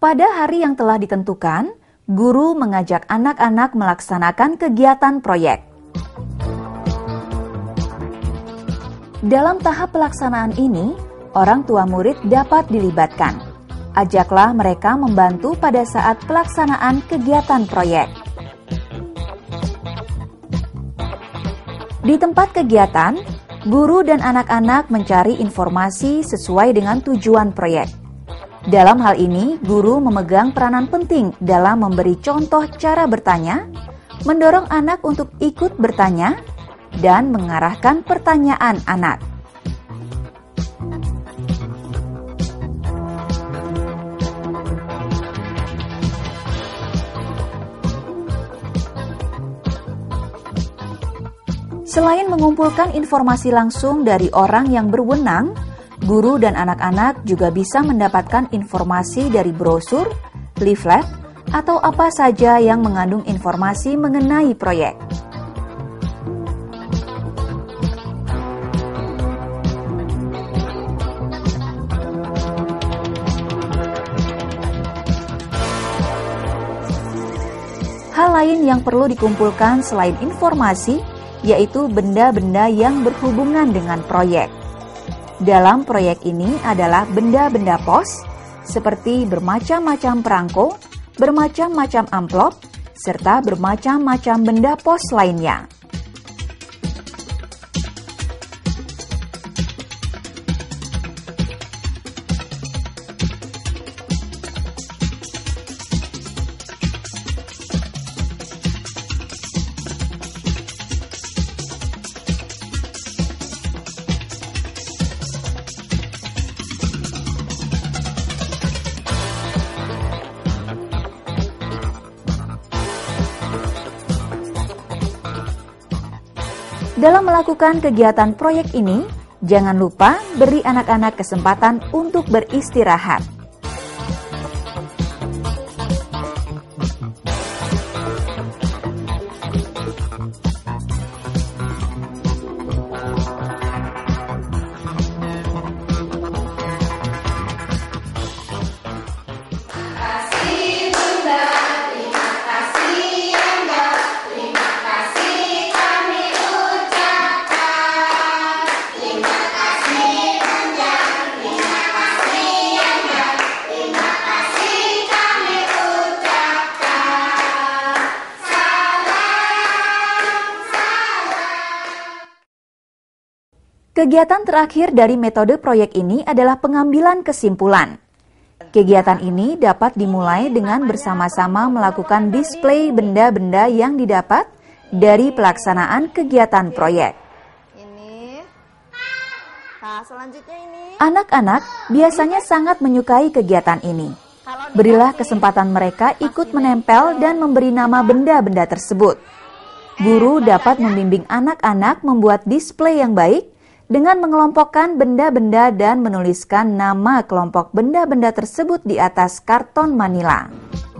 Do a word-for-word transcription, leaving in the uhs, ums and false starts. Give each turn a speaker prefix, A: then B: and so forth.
A: Pada hari yang telah ditentukan, guru mengajak anak-anak melaksanakan kegiatan proyek. Dalam tahap pelaksanaan ini, orang tua murid dapat dilibatkan. Ajaklah mereka membantu pada saat pelaksanaan kegiatan proyek. Di tempat kegiatan, guru dan anak-anak mencari informasi sesuai dengan tujuan proyek. Dalam hal ini, guru memegang peranan penting dalam memberi contoh cara bertanya, mendorong anak untuk ikut bertanya, dan mengarahkan pertanyaan anak. Selain mengumpulkan informasi langsung dari orang yang berwenang, guru dan anak-anak juga bisa mendapatkan informasi dari brosur, leaflet, atau apa saja yang mengandung informasi mengenai proyek. Hal lain yang perlu dikumpulkan selain informasi, yaitu benda-benda yang berhubungan dengan proyek. Dalam proyek ini adalah benda-benda pos, seperti bermacam-macam perangko, bermacam-macam amplop, serta bermacam-macam benda pos lainnya. Dalam melakukan kegiatan proyek ini, jangan lupa beri anak-anak kesempatan untuk beristirahat. Kegiatan terakhir dari metode proyek ini adalah pengambilan kesimpulan. Kegiatan ini dapat dimulai dengan bersama-sama melakukan display benda-benda yang didapat dari pelaksanaan kegiatan proyek.
B: Ini. Nah, selanjutnya ini.
A: Anak-anak biasanya sangat menyukai kegiatan ini. Berilah kesempatan mereka ikut menempel dan memberi nama benda-benda tersebut. Guru dapat membimbing anak-anak membuat display yang baik dengan mengelompokkan benda-benda dan menuliskan nama kelompok benda-benda tersebut di atas karton manila.